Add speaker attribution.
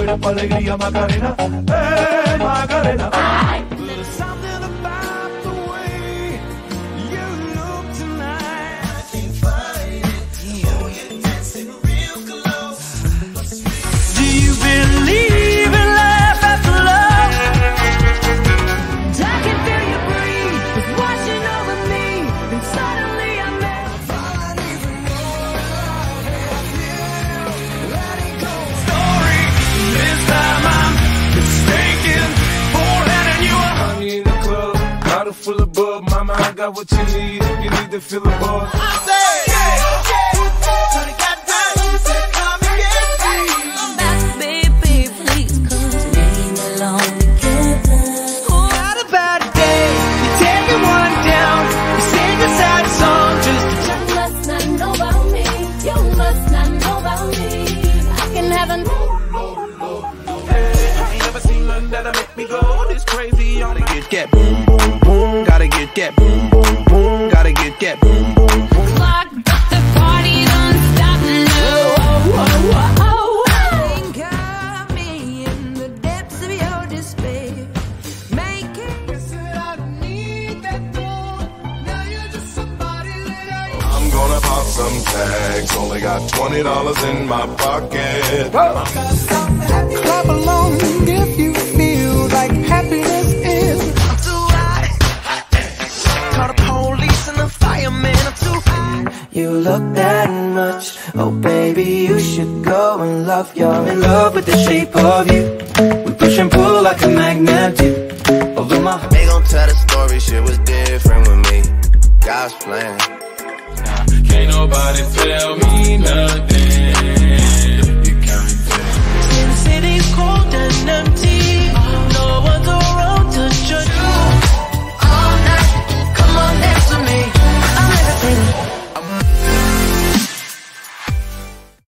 Speaker 1: cadera pa' alegría Macarena, Macarena. There's something about the way you look tonight. I can't fight it. Oh, you're dancing real close. Do you believe in life after love? I can feel you breathe, it's washing over me, and suddenly I'm there. I don't even know how I feel. Let it go. Story. This time I'm mistaken for letting you up. Honey in the club, bottle full of bub. Mama, I got what you need if you need to feel the buzz. I say, honey, got time. Come and get me.
Speaker 2: Baby, please come to me alone together.
Speaker 1: Not a bad day. You take it one down. You sing a sad song just to
Speaker 2: You must not know about me. You must not know about me. I can have a
Speaker 1: I ain't never seen nothing that'll make me go this crazy. Gotta get boom, boom, boom. Gotta get boom, boom, boom. Gotta get boom, boom, boom.
Speaker 2: clock, but the party don't stop now.
Speaker 3: Got me in the depths of your despair. Making said I need that door. Now you're just somebody that I.
Speaker 4: I'm gonna pop some tags. Only got $20 in my pocket.
Speaker 1: Clap along if you feel like happiness is. I'm too high. Call the police and the fireman. I'm too high. You look that much. Oh, baby, you should go and love. You're in love with the shape of you. We push and pull like a magnet do. Although my
Speaker 5: They gon' tell the story, shit was different with me. God's plan.
Speaker 6: Can't nobody tell me nothing. You can't tell.
Speaker 1: Sin City's cold and